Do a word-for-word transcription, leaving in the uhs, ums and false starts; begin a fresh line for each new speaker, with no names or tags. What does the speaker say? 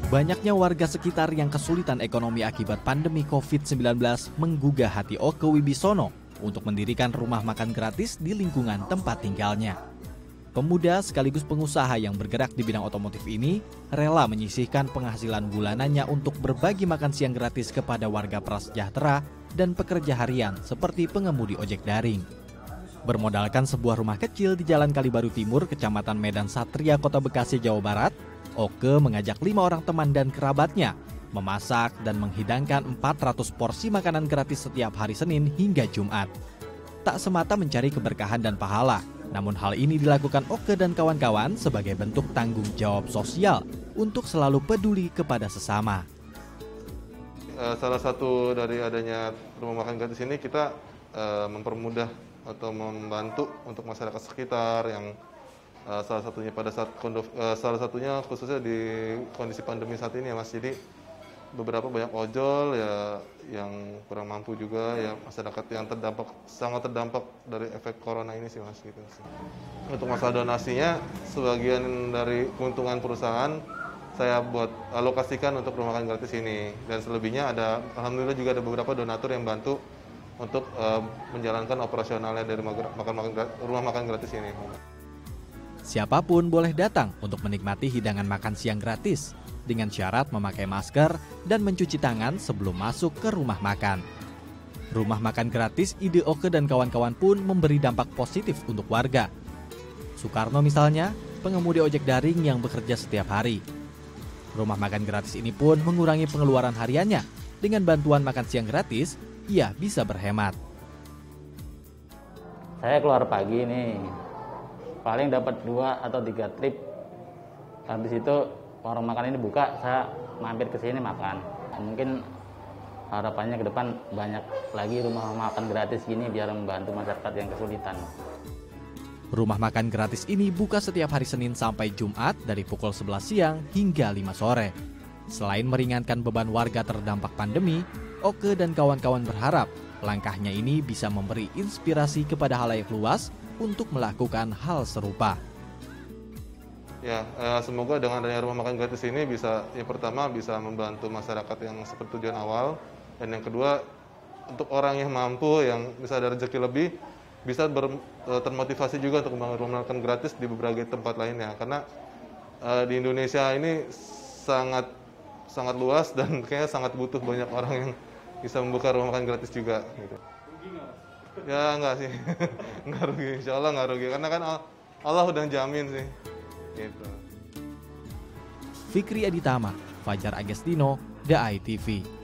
Banyaknya warga sekitar yang kesulitan ekonomi akibat pandemi covid sembilan belas menggugah hati Oke Wibisono untuk mendirikan rumah makan gratis di lingkungan tempat tinggalnya. Pemuda sekaligus pengusaha yang bergerak di bidang otomotif ini rela menyisihkan penghasilan bulanannya untuk berbagi makan siang gratis kepada warga prasejahtera dan pekerja harian seperti pengemudi ojek daring. Bermodalkan sebuah rumah kecil di Jalan Kalibaru Timur, Kecamatan Medan Satria, Kota Bekasi, Jawa Barat, Oke mengajak lima orang teman dan kerabatnya memasak dan menghidangkan empat ratus porsi makanan gratis setiap hari Senin hingga Jumat. Tak semata mencari keberkahan dan pahala, namun hal ini dilakukan Oke dan kawan-kawan sebagai bentuk tanggung jawab sosial untuk selalu peduli kepada sesama.
Salah satu dari adanya rumah makan gratis ini, kita uh, mempermudah atau membantu untuk masyarakat sekitar yang uh, salah satunya pada saat kondof, uh, salah satunya khususnya di kondisi pandemi saat ini ya Mas. Jadi beberapa banyak ojol ya yang kurang mampu juga ya, masyarakat yang terdampak sangat terdampak dari efek corona ini sih Mas gitu. Untuk masalah donasinya, sebagian dari keuntungan perusahaan saya buat alokasikan untuk rumah makan gratis ini, dan selebihnya ada alhamdulillah juga ada beberapa donatur yang bantu untuk uh, menjalankan operasionalnya dari makan makan rumah makan gratis ini.
Siapapun boleh datang untuk menikmati hidangan makan siang gratis dengan syarat memakai masker dan mencuci tangan sebelum masuk ke rumah makan. Rumah makan gratis ide Oke dan kawan-kawan pun memberi dampak positif untuk warga. Soekarno misalnya, pengemudi ojek daring yang bekerja setiap hari. Rumah makan gratis ini pun mengurangi pengeluaran hariannya. Dengan bantuan makan siang gratis, ia bisa berhemat.
Saya keluar pagi nih, paling dapat dua atau tiga trip. Habis itu warung makan ini buka, saya mampir ke sini makan. Mungkin harapannya ke depan banyak lagi rumah makan gratis gini biar membantu masyarakat yang kesulitan.
Rumah makan gratis ini buka setiap hari Senin sampai Jumat dari pukul sebelas siang hingga lima sore. Selain meringankan beban warga terdampak pandemi, Oke dan kawan-kawan berharap langkahnya ini bisa memberi inspirasi kepada halayak luas untuk melakukan hal serupa.
Ya, eh, semoga dengan adanya rumah makan gratis ini bisa, yang pertama bisa membantu masyarakat yang seperti tujuan awal, dan yang kedua untuk orang yang mampu, yang bisa ada rezeki lebih, bisa ber, eh, termotivasi juga untuk membangun rumah makan gratis di berbagai tempat lainnya. Karena eh, di Indonesia ini sangat sangat luas dan kayaknya sangat butuh banyak orang yang bisa membuka rumah makan gratis juga. Gitu. Rugi nggak? Ya nggak sih, nggak rugi. Insya Allah nggak rugi, karena kan Allah udah jamin sih. Gitu.
Fikri Aditama, Fajar Agestino, D A I T V.